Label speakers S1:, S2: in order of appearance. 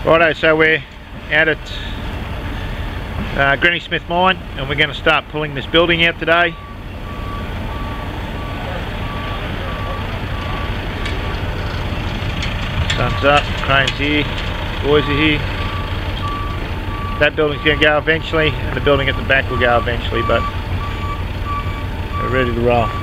S1: Righto, so we're out at Granny Smith Mine and we're going to start pulling this building out today. Sun's up, crane's here, boys are here. That building's going to go eventually and the building at the back will go eventually, but we're ready to roll.